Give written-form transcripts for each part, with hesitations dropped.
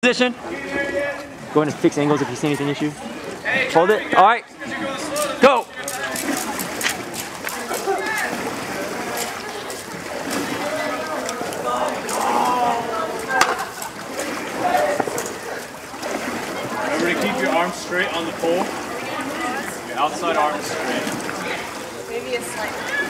Position. Go in and fix angles if you see anything issue. Hold it. All right. Go. Remember to keep your arms straight on the pole. Your outside arm is straight. Maybe a slight.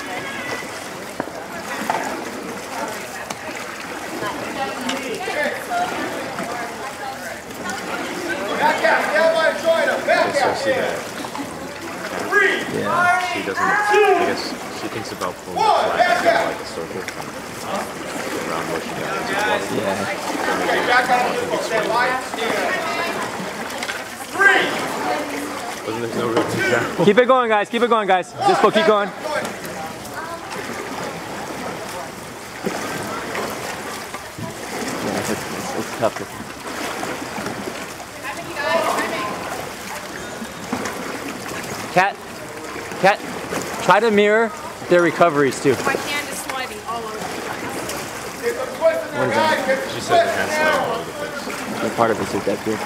Back out, stand by and join him. Back out. Yeah, she doesn't, I guess she thinks about pulling the flag as kind of like a circle around what she does. Yeah. Okay, back out on the pole. Stand by. Three. There's no real example. Keep it going, guys. Keep it going, guys. Dispo, keep going. Yeah, it's tough. Cat, try to mirror their recoveries too. My hand is sliding all over the place. What is that? She said her hand's sliding all over the place. And part of it's that too.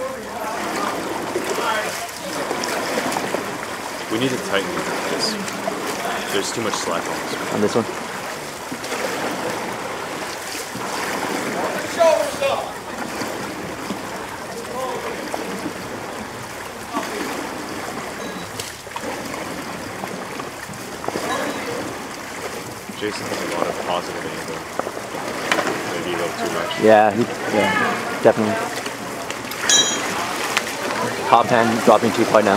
We need to tighten this. There's too much slack on this one. On this one? Shoulders up. Jason has a lot of positive angle. Maybe a little too much. Yeah, definitely. Top hand dropping too far now.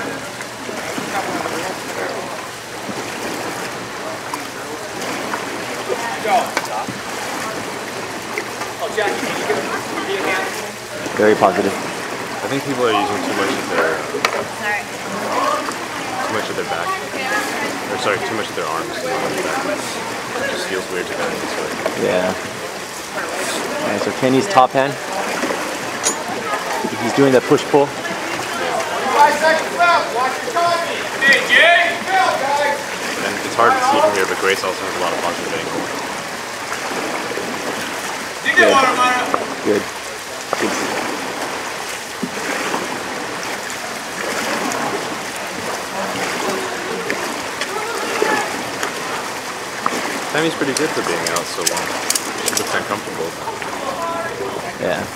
Very positive. I think people are using too much of their back. Or sorry, too much of their arms. It just feels weird to go this way. Yeah. Alright, so Kenny's top hand. He's doing the push-pull. 5 seconds left. Watch your timing. Hey, Jay. Go, guys. And it's hard to see from here, but Grace also has a lot of positive angle. Good. Good. Tammy's pretty good for being out so long. She looks uncomfortable. Yeah.